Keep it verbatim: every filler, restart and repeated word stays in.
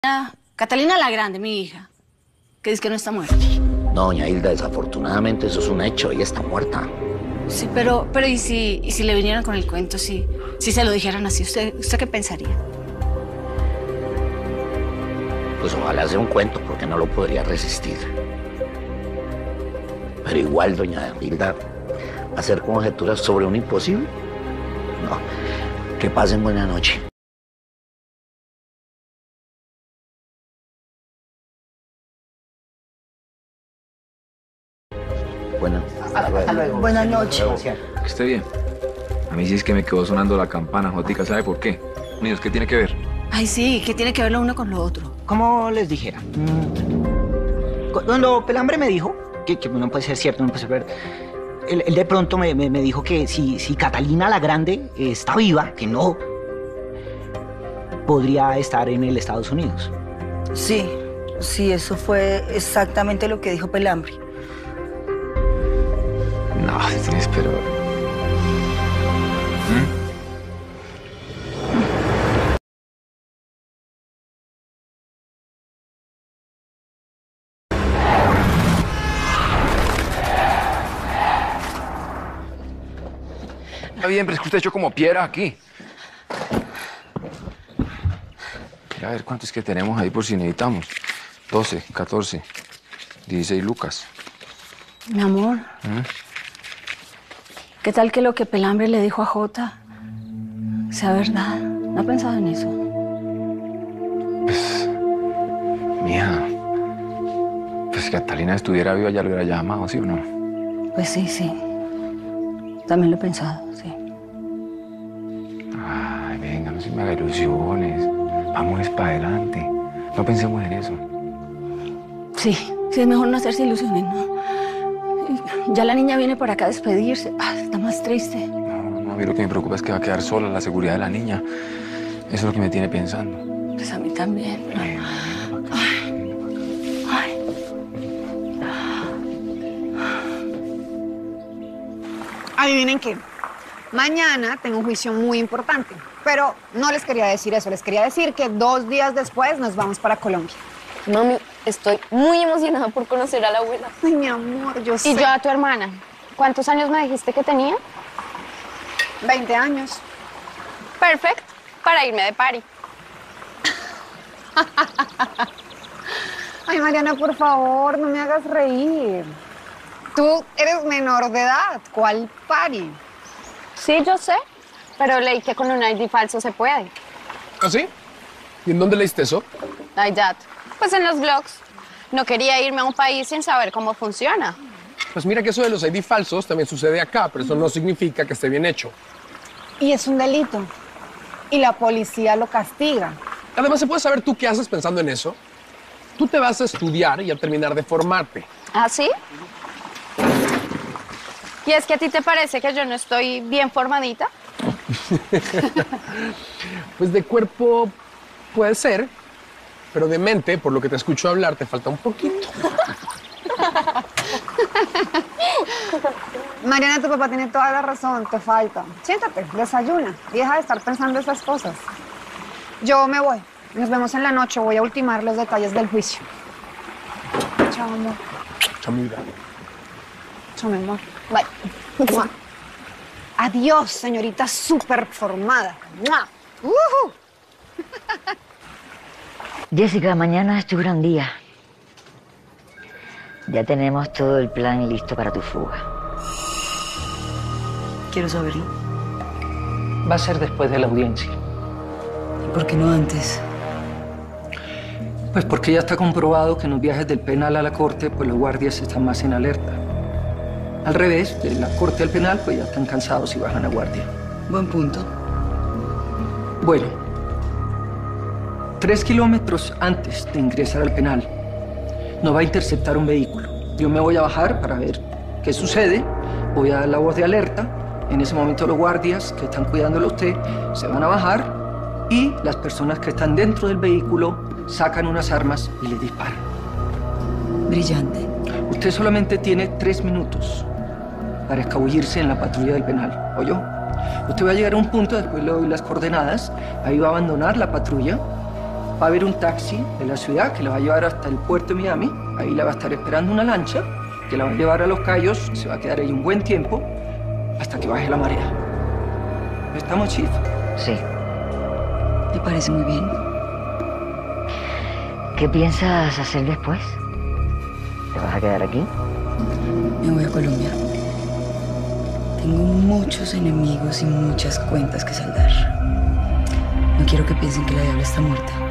Ah, Catalina la Grande, mi hija, que dice que no está muerta. No, doña Hilda, desafortunadamente eso es un hecho. Ella está muerta. Sí, pero, pero ¿y si, y si le vinieran con el cuento, si, si se lo dijeran así? ¿Usted, ¿Usted qué pensaría? Pues ojalá sea un cuento, porque no lo podría resistir. Pero igual, doña Hilda, hacer conjeturas sobre un imposible. No. Que pasen buena noche. Bueno, hasta luego. Hasta luego. Buenas noches. Que esté bien. A mí sí es que me quedó sonando la campana, Jotica. ¿Sabe por qué? Niños, ¿qué tiene que ver? Ay, sí, ¿qué tiene que ver lo uno con lo otro? Como les dijera, mm, cuando Pelambre me dijo, que, que no puede ser cierto, no puede ser verdad, él, él de pronto me, me, me dijo que si, si Catalina la Grande está viva, que no, podría estar en el Estados Unidos. Sí, sí, eso fue exactamente lo que dijo Pelambre. No, tienes pero... ¿Mm? Está bien, pero es que usted echó como piedra aquí. Mira, a ver cuántos es que tenemos ahí por si necesitamos. doce, catorce, dieciséis lucas. Mi amor, ¿Mm? ¿qué tal que lo que Pelambre le dijo a Jota sea verdad? ¿No ha pensado en eso? Pues, mija, pues si Catalina estuviera viva ya lo hubiera llamado, ¿sí o no? Pues sí, sí. También lo he pensado, sí. Ay, venga, no se me haga ilusiones. Vamos para adelante. No pensemos en eso. Sí, sí, es mejor no hacerse ilusiones, ¿no? Ya la niña viene para acá a despedirse. Ah, está más triste. No, no, a mí lo que me preocupa es que va a quedar sola, la seguridad de la niña. Eso es lo que me tiene pensando. Pues a mí también. Ven, ven para acá. Ay, ay. Adivinen qué. Mañana tengo un juicio muy importante, pero no les quería decir eso. Les quería decir que dos días después nos vamos para Colombia. Mami, estoy muy emocionada por conocer a la abuela. Ay, mi amor, yo sé. Y yo a tu hermana. ¿Cuántos años me dijiste que tenía? veinte años. Perfecto, para irme de party. Ay, Mariana, por favor, no me hagas reír. Tú eres menor de edad. ¿Cuál party? Sí, yo sé, pero leí que con un I D falso se puede. ¿Ah, sí? ¿Y en dónde leíste eso? Ay, ya. Pues en los blogs. No quería irme a un país sin saber cómo funciona. Pues mira que eso de los I D falsos también sucede acá, pero eso no significa que esté bien hecho. Y es un delito. Y la policía lo castiga. Además, ¿se puede saber tú qué haces pensando en eso? Tú te vas a estudiar y a terminar de formarte. ¿Ah, sí? ¿Y es que a ti te parece que yo no estoy bien formadita? Pues de cuerpo puede ser, pero de mente, por lo que te escucho hablar, te falta un poquito. Mariana, tu papá tiene toda la razón, te falta. Siéntate, desayuna y deja de estar pensando esas cosas. Yo me voy. Nos vemos en la noche. Voy a ultimar los detalles del juicio. Chao, amor. Chao, mi vida. Chao, mi amor. Bye. Mua. Adiós, señorita súper formada. Mua. Uh-huh. Jessica, mañana es tu gran día. Ya tenemos todo el plan listo para tu fuga. Quiero saberlo. Va a ser después de la audiencia. ¿Y por qué no antes? Pues porque ya está comprobado que en los viajes del penal a la corte, pues los guardias están más en alerta. Al revés, de la corte al penal, pues ya están cansados y bajan a guardia. Buen punto. Bueno, tres kilómetros antes de ingresar al penal, nos va a interceptar un vehículo. Yo me voy a bajar para ver qué sucede, voy a dar la voz de alerta. En ese momento los guardias que están cuidándolo a usted se van a bajar y las personas que están dentro del vehículo sacan unas armas y le disparan. Brillante. Usted solamente tiene tres minutos para escabullirse en la patrulla del penal, ¿oyó? Usted va a llegar a un punto, después le doy las coordenadas, ahí va a abandonar la patrulla Va a haber un taxi de la ciudad que la va a llevar hasta el puerto de Miami. Ahí la va a estar esperando una lancha que la va a llevar a Los Cayos. Se va a quedar ahí un buen tiempo hasta que baje la marea. ¿Estamos, Chief? Sí. Me parece muy bien. ¿Qué piensas hacer después? ¿Te vas a quedar aquí? Me voy a Colombia. Tengo muchos enemigos y muchas cuentas que saldar. No quiero que piensen que la diabla está muerta.